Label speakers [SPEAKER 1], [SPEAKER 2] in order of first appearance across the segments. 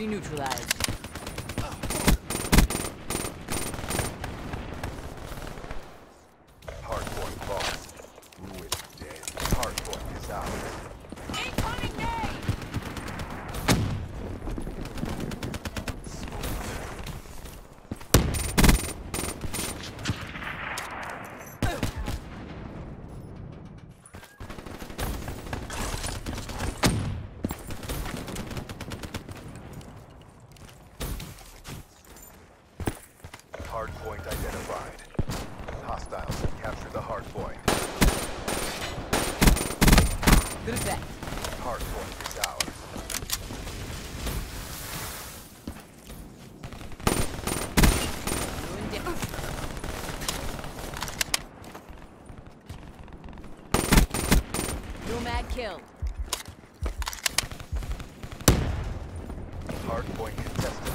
[SPEAKER 1] Infantry neutralized.
[SPEAKER 2] Hardpoint lost. Ruin dead. Hardpoint is out.
[SPEAKER 1] Incoming nade!
[SPEAKER 2] Hardpoint identified. Hostiles have captured the hardpoint.
[SPEAKER 1] Good effect.
[SPEAKER 2] Hardpoint is ours.
[SPEAKER 1] Ruin down. Nomad killed.
[SPEAKER 2] Hardpoint contested.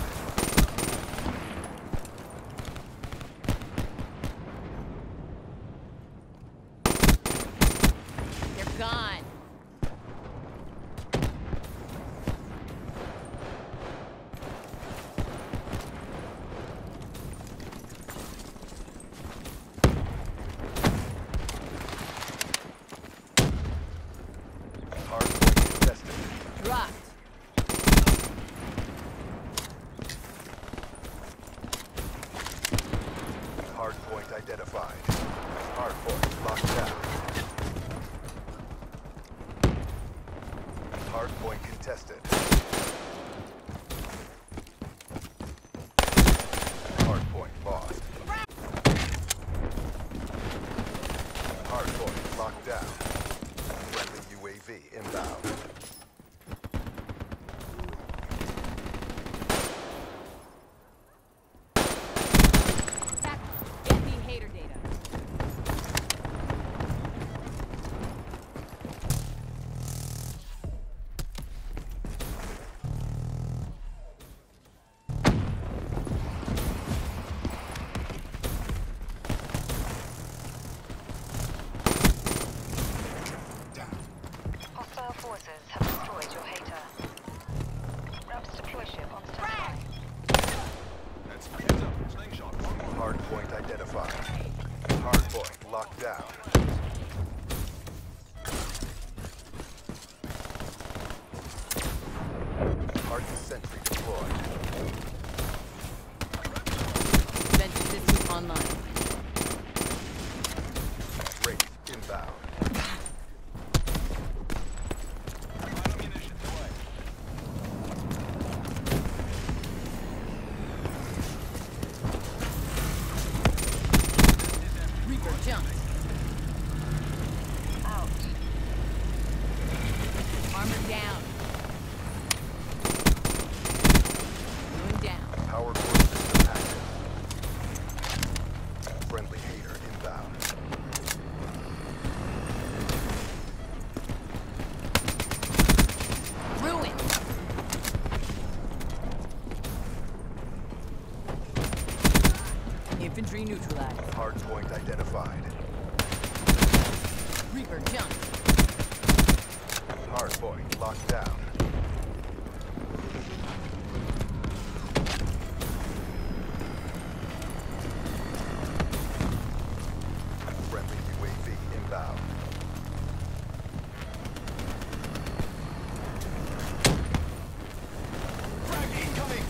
[SPEAKER 1] They're gone.
[SPEAKER 2] Hardpoint contested.
[SPEAKER 1] Dropped.
[SPEAKER 2] Hardpoint identified. Hardpoint locked down. Hardpoint contested. Hardpoint lost. Hardpoint locked down. Friendly UAV inbound.
[SPEAKER 1] Get me hater data.
[SPEAKER 3] Hostile forces have destroyed your hater. Raps deploy ship on standby.
[SPEAKER 2] Hardpoint identified. Hardpoint locked down. Hardened sentry deployed.
[SPEAKER 1] Defensive system online.
[SPEAKER 2] Wraith inbound.
[SPEAKER 1] Reaper jumped.
[SPEAKER 3] Out.
[SPEAKER 1] Armor down. Ruin down.
[SPEAKER 2] Power core system active. Friendly hater inbound.
[SPEAKER 1] Ruin. Infantry neutralized.
[SPEAKER 2] Hardpoint identified.
[SPEAKER 1] Reaper jumped.
[SPEAKER 2] Hardpoint locked down. Friendly UAV inbound. Frag incoming!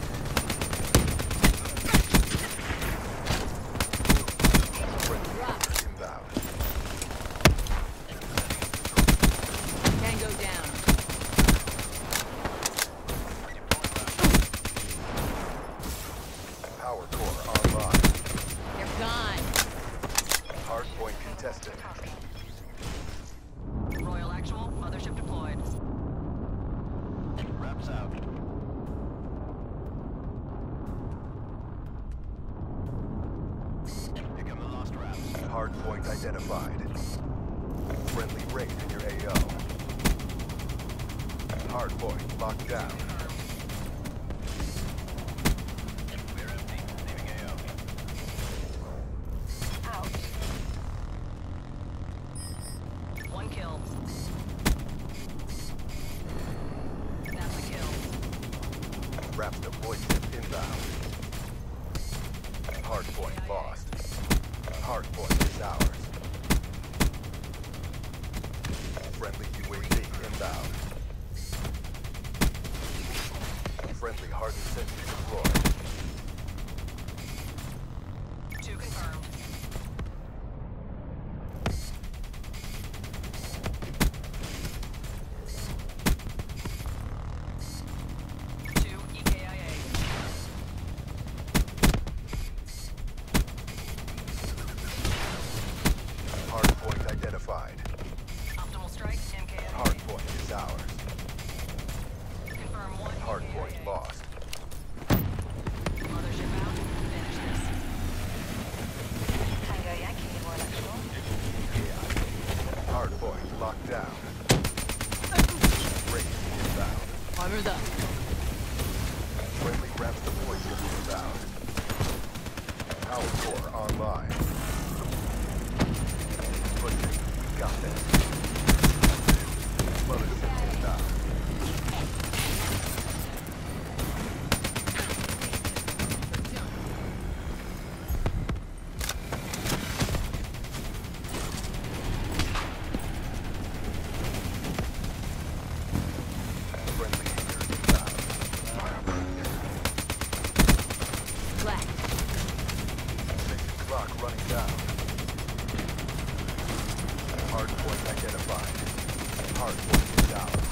[SPEAKER 2] Friendly hater inbound.
[SPEAKER 1] Tango down.
[SPEAKER 2] Power core online.
[SPEAKER 1] They're gone.
[SPEAKER 2] Hardpoint contested.
[SPEAKER 4] Royal Actual, mothership deployed.
[SPEAKER 2] Wraps out.
[SPEAKER 4] Here come the lost wraps.
[SPEAKER 2] Hardpoint identified. Friendly raid in your AO. Hardpoint locked down.
[SPEAKER 4] We're empty. Leaving AO.
[SPEAKER 3] Out.
[SPEAKER 4] One kill. That's a kill.
[SPEAKER 2] Wraps inbound. Hardpoint lost. Hardpoint is ours. Friendly UAV inbound. Friendly hardened sentry deployed.
[SPEAKER 4] 2 confirmed. Two EKIA.
[SPEAKER 2] Hardpoint identified.
[SPEAKER 4] Optimal strike, MKIA.
[SPEAKER 2] Hardpoint is ours.
[SPEAKER 4] Confirm 1
[SPEAKER 2] Hardpoint
[SPEAKER 4] EKIA.
[SPEAKER 2] lost.
[SPEAKER 4] Mothership out. Finish this.
[SPEAKER 3] Tango Yankee, Royal Actual.
[SPEAKER 2] Yeah. Hardpoint locked down. Raid inbound.
[SPEAKER 1] Armor's up.
[SPEAKER 2] Friendly reps deploy ship inbound. Power core online. Pushing. We got this. Mothership inbound. Friendly hanger inbound.
[SPEAKER 1] Black.
[SPEAKER 2] Station clock running down. Hardpoint identified. Hardpoint is ours.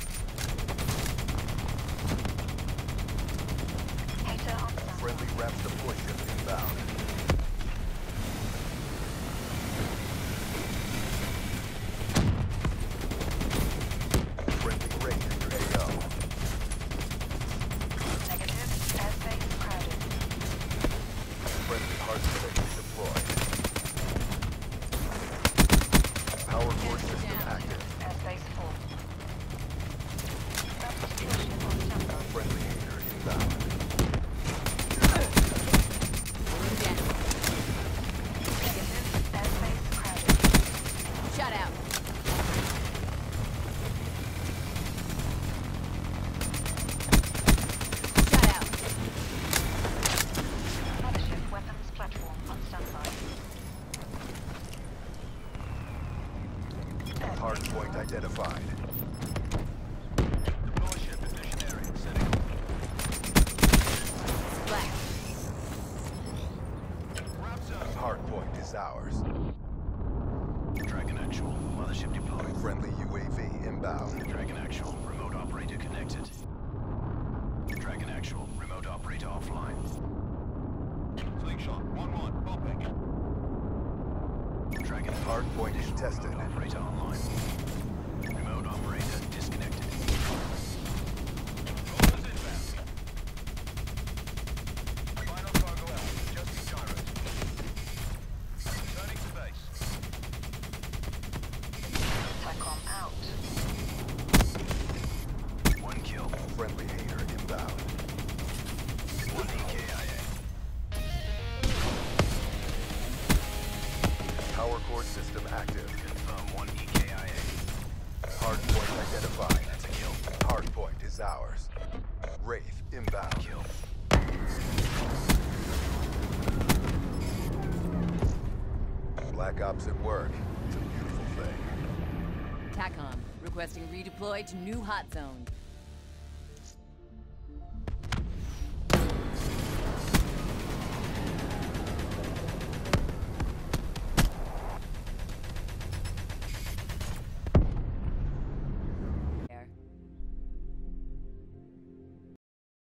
[SPEAKER 3] Hater on standby.
[SPEAKER 2] Friendly reps deploy ship inbound. Friendly raid in your AO.
[SPEAKER 3] Negative. Airspace crowded.
[SPEAKER 2] Friendly hardened sentry deployed. Power core system active.
[SPEAKER 3] Airspace full. Raptor deploy ship on standby.
[SPEAKER 2] Friendly hater inbound.
[SPEAKER 1] Going down.
[SPEAKER 3] Negative. Airspace crowded.
[SPEAKER 1] Shut out. Shut out.
[SPEAKER 3] Mothership weapons platform on standby.
[SPEAKER 2] Hardpoint identified.
[SPEAKER 4] Deploy ship in mission area. Setting up.
[SPEAKER 1] Black.
[SPEAKER 4] Wraps up.
[SPEAKER 2] Hardpoint is ours.
[SPEAKER 4] Dragon actual. Mothership deployed.
[SPEAKER 2] Friendly UAV inbound.
[SPEAKER 4] Dragon actual. Remote operator connected. Dragon actual. Remote operator offline. Slingshot. 1-1. Popping. Dragon
[SPEAKER 2] Hardpoint contested.
[SPEAKER 4] Remote operator online. Remote operator disconnected. Rollers inbound. Final cargo out. Adjusting gyros. Turning to base.
[SPEAKER 3] TACOM out.
[SPEAKER 4] 1 kill.
[SPEAKER 2] Friendly hater inbound.
[SPEAKER 4] 1 EKIA.
[SPEAKER 2] Power core system active.
[SPEAKER 4] Confirm 1 EKIA.
[SPEAKER 2] Hardpoint identified.
[SPEAKER 4] That's a kill.
[SPEAKER 2] Hardpoint is ours. Wraith inbound.
[SPEAKER 4] Kill.
[SPEAKER 2] Black Ops at work. It's a beautiful thing.
[SPEAKER 1] TACOM requesting redeploy to new hot zone.